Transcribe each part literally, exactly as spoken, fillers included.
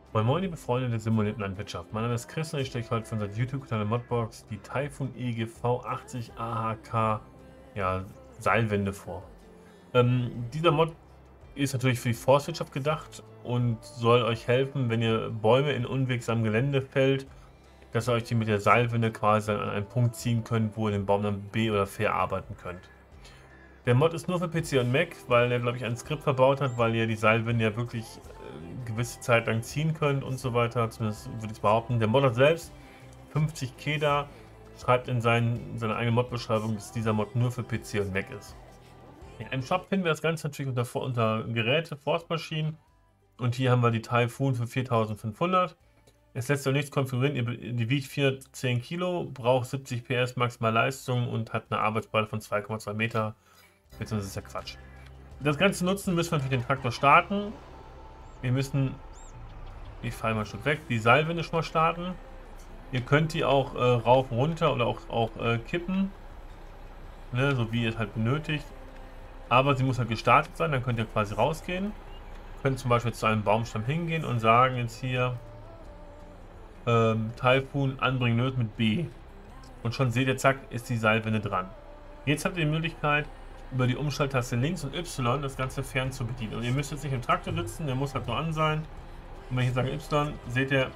Moin Moin, liebe Freunde der simulierten Landwirtschaft. Mein Name ist Chris und ich stecke heute für unser YouTube-Kanal Modbox die Typhoon E G V achtzig A H K, ja, Seilwinde vor. Ähm, dieser Mod ist natürlich für die Forstwirtschaft gedacht und soll euch helfen, wenn ihr Bäume in unwegsamem Gelände fällt, dass ihr euch die mit der Seilwinde quasi an einen Punkt ziehen könnt, wo ihr den Baum dann be- oder verarbeiten könnt. Der Mod ist nur für P C und Mac, weil er, glaube ich, ein Skript verbaut hat, weil ihr die Seilwinde ja wirklich äh, gewisse Zeit lang ziehen könnt und so weiter. Zumindest würde ich behaupten. Der Modder selbst, fünfzig K da, schreibt in seinen, seiner eigenen Mod-Beschreibung, dass dieser Mod nur für P C und Mac ist. Im Shop finden wir das Ganze natürlich unter, unter Geräte, Forstmaschinen. Und hier haben wir die Typhoon für viertausendfünfhundert. Es lässt sich nichts konfigurieren. Die wiegt vierhundertzehn Kilo, braucht siebzig P S maximal Leistung und hat eine Arbeitsbreite von zwei Komma zwei Meter. Beziehungsweise ist ja Quatsch. Das Ganze nutzen müssen wir natürlich den Traktor starten. Wir müssen, ich falle mal ein Stück weg, die Seilwinde schon mal starten. Ihr könnt die auch äh, rauf, runter oder auch, auch äh, kippen, ne, so wie ihr es halt benötigt. Aber sie muss halt gestartet sein, dann könnt ihr quasi rausgehen. Könnt zum Beispiel zu einem Baumstamm hingehen und sagen jetzt hier ähm, Typhoon anbringen lösen mit B. Und schon seht ihr, zack, ist die Seilwinde dran. Jetzt habt ihr die Möglichkeit, über die Umschalttaste links und Y das Ganze fern zu bedienen. Und ihr müsst jetzt nicht im Traktor sitzen, der muss halt nur an sein. Und wenn ich jetzt sage Y, seht ihr,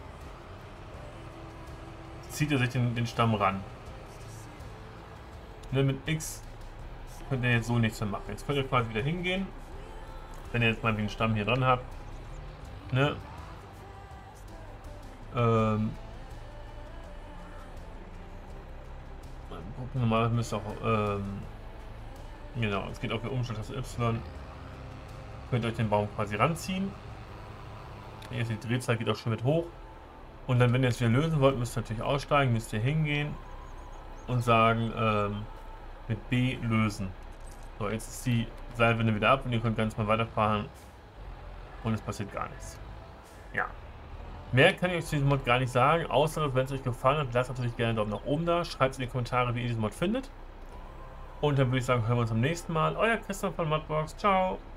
zieht er sich den, den Stamm ran. Ne, mit X könnt ihr jetzt so nichts mehr machen. Jetzt könnt ihr quasi wieder hingehen, wenn ihr jetzt mal den Stamm hier dran habt. Ne? Ähm, gucken wir mal, müsst auch ähm, genau, es geht auch für Umschalttaste Y. Könnt ihr euch den Baum quasi ranziehen. Jetzt die Drehzahl geht auch schon mit hoch. Und dann, wenn ihr es wieder lösen wollt, müsst ihr natürlich aussteigen, müsst ihr hingehen und sagen, ähm, mit B lösen. So, jetzt ist die Seilwinde wieder ab und ihr könnt ganz mal weiterfahren und es passiert gar nichts. Ja. Mehr kann ich euch zu diesem Mod gar nicht sagen, außer wenn es euch gefallen hat, lasst natürlich gerne einen Daumen nach oben da, schreibt in die Kommentare, wie ihr diesen Mod findet. Und dann würde ich sagen, hören wir uns beim nächsten Mal. Euer Christoph von Modbox. Ciao!